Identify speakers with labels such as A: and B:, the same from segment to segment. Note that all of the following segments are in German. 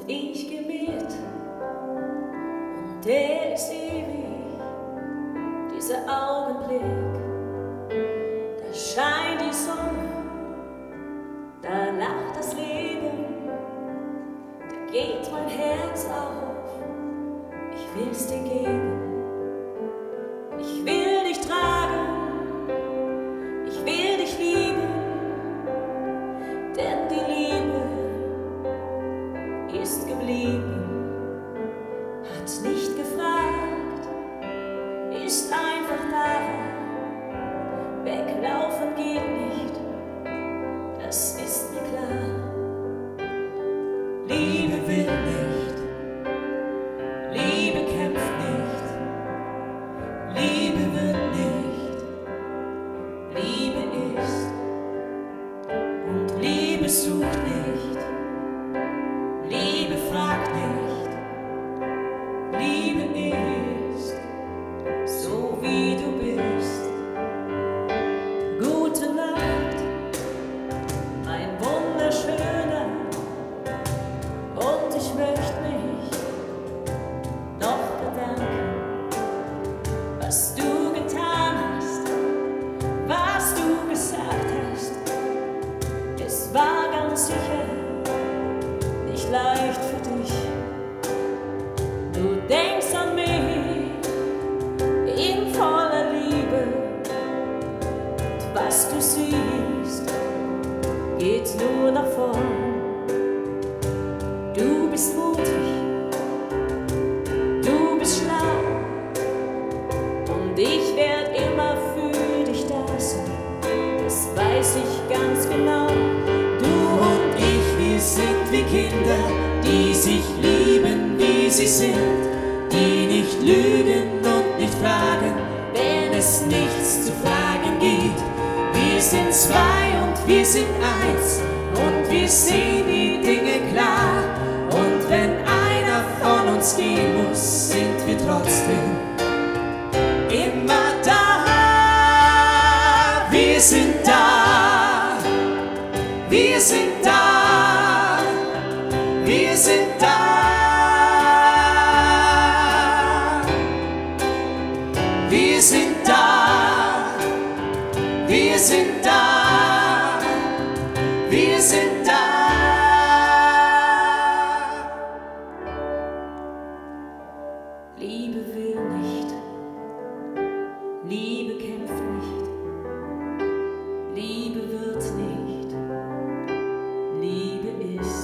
A: ich geh mit und der ist ewig, dieser Augenblick. Da scheint die Sonne, da lacht das Leben, da geht mein Herz auf, ich will's dir geben. Ich will dich tragen, ich will dich lieben, denn die Liebe ist geblieben, hat nicht gefragt, ist einfach da, weglaufen geht nicht, das ist mir klar. Liebe will nicht, Liebe kämpft nicht, Liebe wird nicht, Liebe ist und Liebe sucht nicht, Liebe fragt nicht, Liebe ist so wie du bist. Gute Nacht, ein wunderschöner, und ich möchte mich noch bedanken, was du getan hast, was du gesagt hast. Es war ganz sicher nicht leicht für dich. Du denkst an mich in voller Liebe, und was du siehst, geht nur nach vorn. Du bist mutig, du bist schlau, und ich werd immer für dich da sein, das weiß ich ganz genau. Du und ich, wir sind wie Kinder, die sich lieben, wie sie sind, die nicht lügen und nicht fragen, wenn es nichts zu fragen gibt. Wir sind zwei und wir sind eins, und wir sehen die Dinge klar, und wenn einer von uns gehen muss, sind wir trotzdem immer da. Wir sind da, wir sind da, wir sind da. Wir sind da, wir sind da, wir sind da. Liebe will nicht, Liebe kämpft nicht, Liebe wird nicht, Liebe ist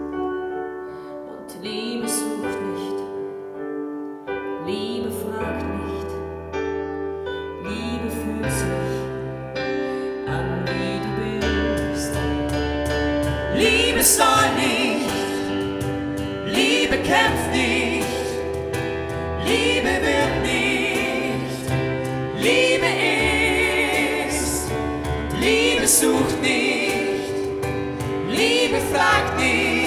A: und Liebe sucht nicht, Liebe fragt nicht, Liebe fühlt sich an, wie du bist. Liebe soll nicht, Liebe kämpft nicht, Liebe wird nicht, Liebe ist, Liebe sucht nicht, Liebe fragt nicht.